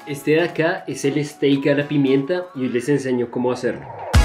Este de acá es el steak a la pimienta y hoy les enseño cómo hacerlo.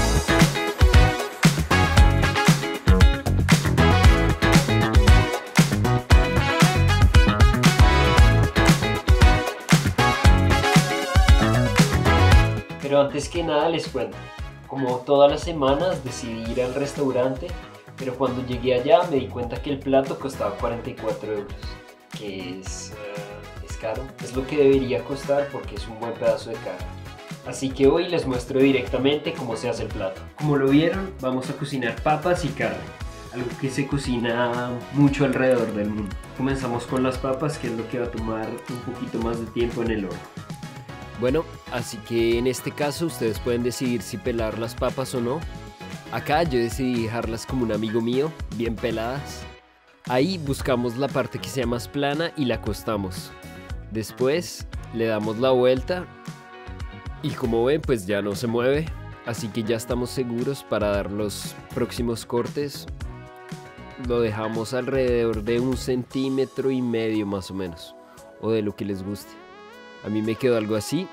Pero antes que nada les cuento, como todas las semanas decidí ir al restaurante, pero cuando llegué allá me di cuenta que el plato costaba 44 euros, que es caro, es lo que debería costar porque es un buen pedazo de carne. Así que hoy les muestro directamente cómo se hace el plato. Como lo vieron, vamos a cocinar papas y carne, algo que se cocina mucho alrededor del mundo. Comenzamos con las papas, que es lo que va a tomar un poquito más de tiempo en el horno. Bueno, así que en este caso ustedes pueden decidir si pelar las papas o no. Acá yo decidí dejarlas como un amigo mío, bien peladas. Ahí buscamos la parte que sea más plana y la acostamos. Después le damos la vuelta y como ven pues ya no se mueve, así que ya estamos seguros para dar los próximos cortes. Lo dejamos alrededor de 1,5 centímetros más o menos, o de lo que les guste. A mí me quedó algo así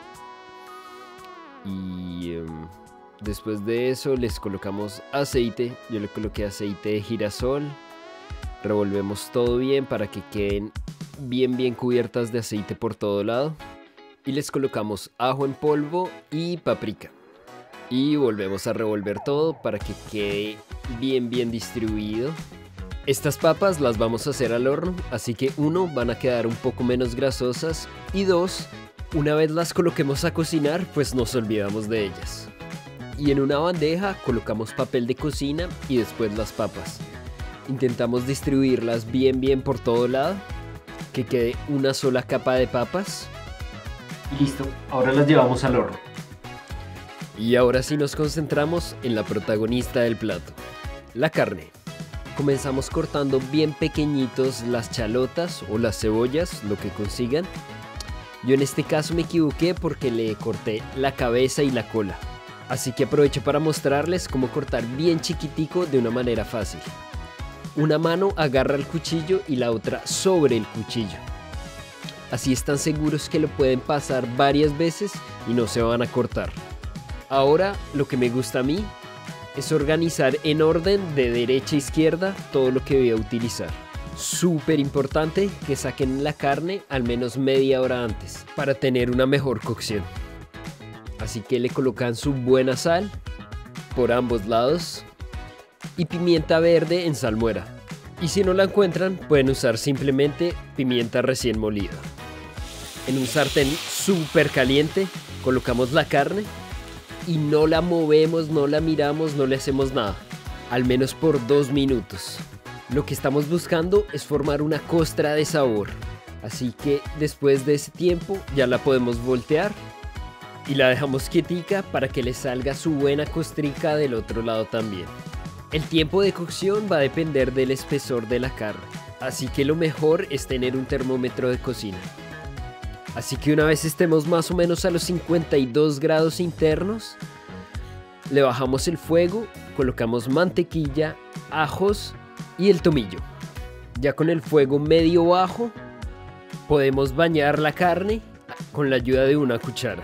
y después de eso les colocamos aceite. Yo le coloqué aceite de girasol. Revolvemos todo bien para que queden bien cubiertas de aceite por todo lado. Y les colocamos ajo en polvo y paprika. Y volvemos a revolver todo para que quede bien distribuido. Estas papas las vamos a hacer al horno, así que 1, van a quedar un poco menos grasosas y 2, una vez las coloquemos a cocinar, pues nos olvidamos de ellas. Y en una bandeja colocamos papel de cocina y después las papas. Intentamos distribuirlas bien por todo lado, que quede una sola capa de papas. Y listo, ahora las llevamos al horno. Y ahora sí nos concentramos en la protagonista del plato, la carne. Comenzamos cortando bien pequeñitos las chalotas o las cebollas, lo que consigan. Yo en este caso me equivoqué porque le corté la cabeza y la cola. Así que aprovecho para mostrarles cómo cortar bien chiquitico de una manera fácil. Una mano agarra el cuchillo y la otra sobre el cuchillo. Así están seguros que lo pueden pasar varias veces y no se van a cortar. Ahora lo que me gusta a mí es organizar en orden de derecha a izquierda todo lo que voy a utilizar. Súper importante que saquen la carne al menos media hora antes para tener una mejor cocción. Así que le colocan su buena sal por ambos lados y pimienta verde en salmuera. Y si no la encuentran pueden usar simplemente pimienta recién molida. En un sartén súper caliente colocamos la carne y no la movemos, no la miramos, no le hacemos nada, al menos por 2 minutos. Lo que estamos buscando es formar una costra de sabor, así que después de ese tiempo ya la podemos voltear y la dejamos quietica para que le salga su buena costrica del otro lado también. El tiempo de cocción va a depender del espesor de la carne, así que lo mejor es tener un termómetro de cocina. Así que una vez estemos más o menos a los 52 grados internos, le bajamos el fuego, colocamos mantequilla, ajos y el tomillo. Ya con el fuego medio bajo, podemos bañar la carne con la ayuda de una cuchara.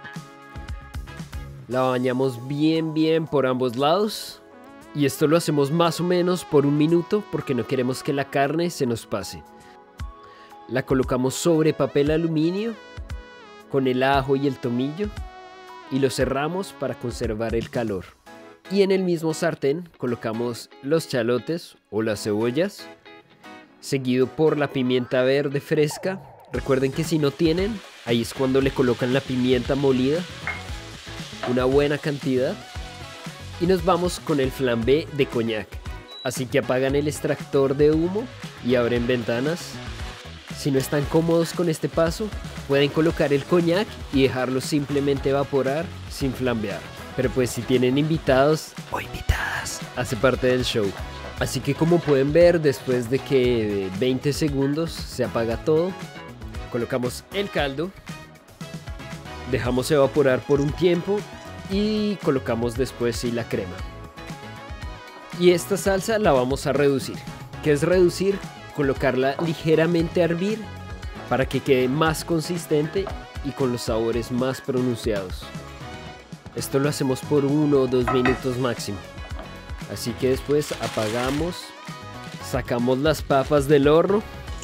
La bañamos bien por ambos lados y esto lo hacemos más o menos por 1 minuto porque no queremos que la carne se nos pase. La colocamos sobre papel aluminio con el ajo y el tomillo y lo cerramos para conservar el calor. Y en el mismo sartén colocamos los chalotes o las cebollas, seguido por la pimienta verde fresca. Recuerden que si no tienen, ahí es cuando le colocan la pimienta molida, una buena cantidad. Y nos vamos con el flambé de coñac. Así que apagan el extractor de humo y abren ventanas. Si no están cómodos con este paso, pueden colocar el coñac y dejarlo simplemente evaporar sin flambear. Pero pues si tienen invitados o invitadas, hace parte del show. Así que como pueden ver, después de que 20 segundos se apaga todo, colocamos el caldo, dejamos evaporar por un tiempo y colocamos después sí la crema. Y esta salsa la vamos a reducir. ¿Qué es reducir? Colocarla ligeramente a hervir para que quede más consistente y con los sabores más pronunciados. Esto lo hacemos por 1 o 2 minutos máximo. Así que después apagamos, sacamos las papas del horno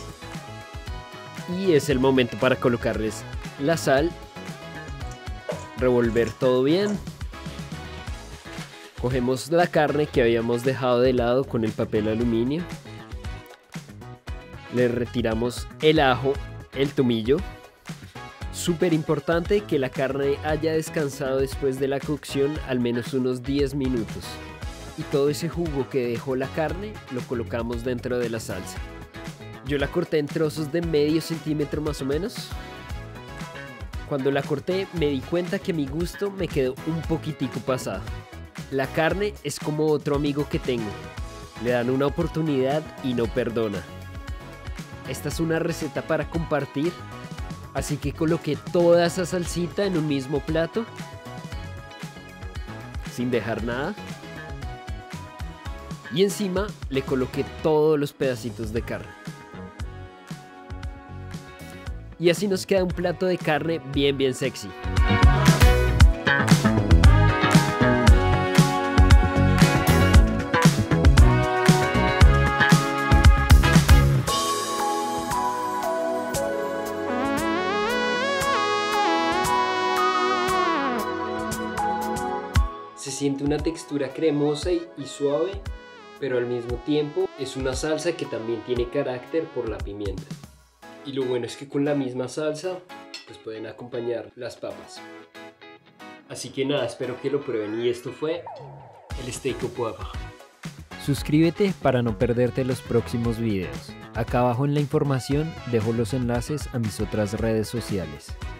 y es el momento para colocarles la sal, revolver todo bien. Cogemos la carne que habíamos dejado de lado con el papel aluminio. Le retiramos el ajo, el tomillo. Súper importante que la carne haya descansado después de la cocción al menos unos 10 minutos. Y todo ese jugo que dejó la carne lo colocamos dentro de la salsa. Yo la corté en trozos de medio centímetro más o menos. Cuando la corté me di cuenta que a mi gusto me quedó un poquitico pasada. La carne es como otro amigo que tengo. Le dan una oportunidad y no perdona. Esta es una receta para compartir. Así que coloqué toda esa salsita en un mismo plato. Sin dejar nada. Y encima le coloqué todos los pedacitos de carne. Y así nos queda un plato de carne bien sexy. Se siente una textura cremosa y suave, pero al mismo tiempo es una salsa que también tiene carácter por la pimienta. Y lo bueno es que con la misma salsa pues pueden acompañar las papas. Así que nada, espero que lo prueben y esto fue el steak au poivre. Suscríbete para no perderte los próximos videos. Acá abajo en la información dejo los enlaces a mis otras redes sociales.